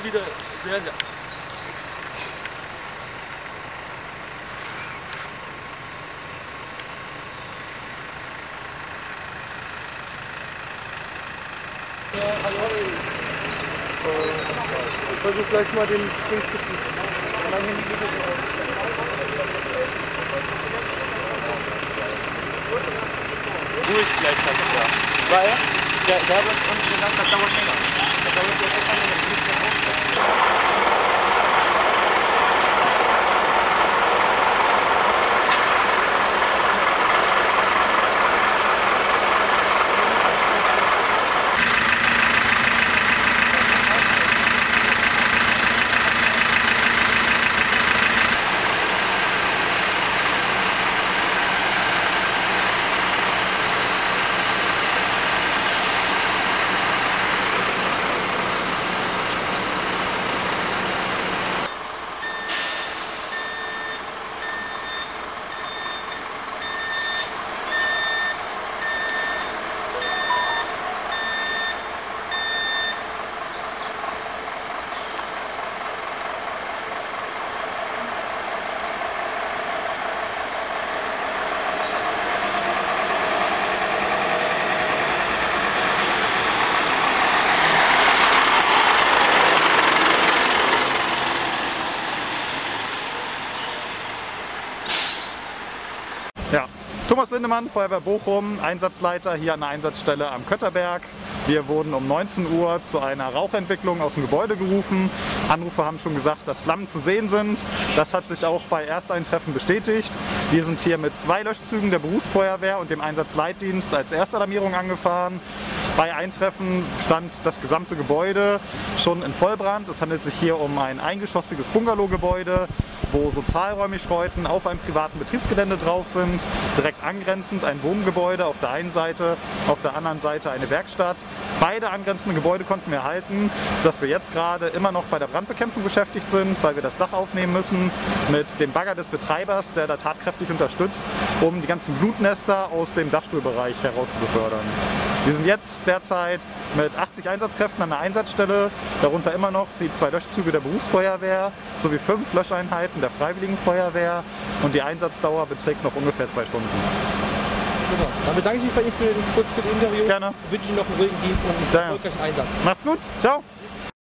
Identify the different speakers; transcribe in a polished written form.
Speaker 1: wieder sehr, sehr.
Speaker 2: Ja, hallo. Ich versuche gleich mal den Ding zu tun. Mein Handy geht jetzt auf.
Speaker 1: Ruhig gleichzeitig, ja. Weil der hat uns unten gesagt, das dauert länger. Das dauert jetzt etwas länger, das muss dann aufstellen.
Speaker 3: Ja, Thomas Lindemann, Feuerwehr Bochum, Einsatzleiter hier an der Einsatzstelle am Kötterberg. Wir wurden um 19 Uhr zu einer Rauchentwicklung aus dem Gebäude gerufen. Anrufer haben schon gesagt, dass Flammen zu sehen sind. Das hat sich auch bei Ersteintreffen bestätigt. Wir sind hier mit 2 Löschzügen der Berufsfeuerwehr und dem Einsatzleitdienst als Erstalarmierung angefahren. Bei Eintreffen stand das gesamte Gebäude schon in Vollbrand. Es handelt sich hier um ein eingeschossiges Bungalowgebäude, wo Sozialräumlichkeiten auf einem privaten Betriebsgelände drauf sind. Direkt angrenzend ein Wohngebäude auf der einen Seite, auf der anderen Seite eine Werkstatt. Beide angrenzende Gebäude konnten wir erhalten, sodass wir jetzt gerade immer noch bei der Brandbekämpfung beschäftigt sind, weil wir das Dach aufnehmen müssen mit dem Bagger des Betreibers, der da tatkräftig unterstützt, um die ganzen Blutnester aus dem Dachstuhlbereich herauszubefördern. Wir sind jetzt derzeit mit 80 Einsatzkräften an der Einsatzstelle, darunter immer noch die 2 Löschzüge der Berufsfeuerwehr sowie 5 Löscheinheiten der Freiwilligen Feuerwehr und die Einsatzdauer beträgt noch ungefähr 2 Stunden.
Speaker 2: Super. Dann bedanke ich mich bei Ihnen für das kurze Interview.
Speaker 3: Gerne.
Speaker 2: Ich wünsche Ihnen noch einen ruhigen Dienst und einen erfolgreichen Einsatz.
Speaker 3: Macht's gut. Ciao.